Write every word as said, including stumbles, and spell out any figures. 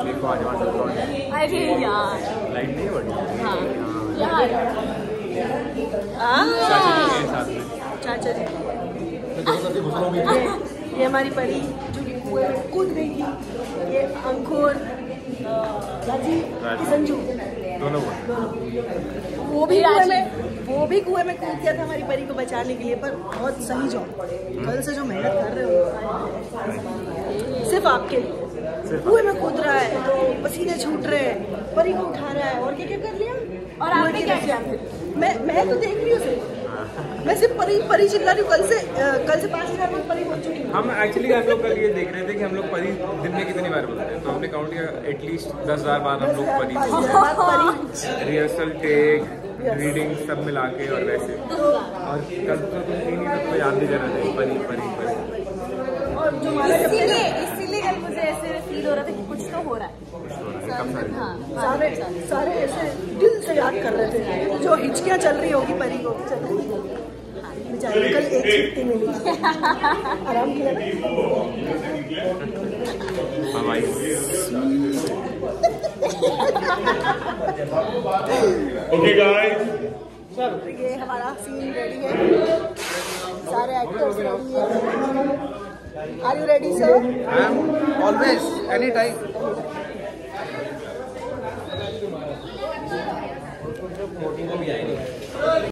देखो आज हमारे साथ अरे यार लाइट नहीं है बड़ी। हाँ यार चाचा जी ये हमारी परी जो कि कुएं में कूद गई थी। ये अंकुर राजी संजू दोनों वो भी कुएं में वो भी कुएं में कूद गया था हमारी परी को बचाने के लिए। पर बहुत सही जॉब, कल से जो मेहनत कर रहे हो सिर्फ आपके लिए। कुएं में कूद रहा है तो पसीने छूट रहे हैं, परी को उठा रहा है और क्या क्या कर लिया। और आपने क्या किया? मैं मैं तो देख रही हूँ सिर्फ, मैं सिर्फ परी परी चिल्ला रही हूँ। कल से कल से पाँच हजार लोग परी बोल चुकी हूँ। हम एक्चुअली हम लोग कल ये देख रहे थे कि हम लोग परी दिन में कितनी बार बोलते हैं, तो हमने काउंट किया एटलीस्ट दस हजार बार हम लोग परी रिहर्सल, टेक, रीडिंग सब मिला के और वैसे। और कल तो तुम नहीं सबको याद भी करना चाहिए परी परी परी। और जो इसीलिए इसीलिए कल मुझे ऐसे फील हो रहा था कि कुछ तो हो रहा है। हाँ, सारे सारे ऐसे दिल से याद कर रहे थे जो हिचकियाँ चल रही होगी परी को। बेचारी कल एक छुट्टी मिली, आराम किया ना। ओके गाइस, ये हमारा सीन रेडी है, सारे एक्टर्स रेडी हैं। Are you ready sir? Always any time.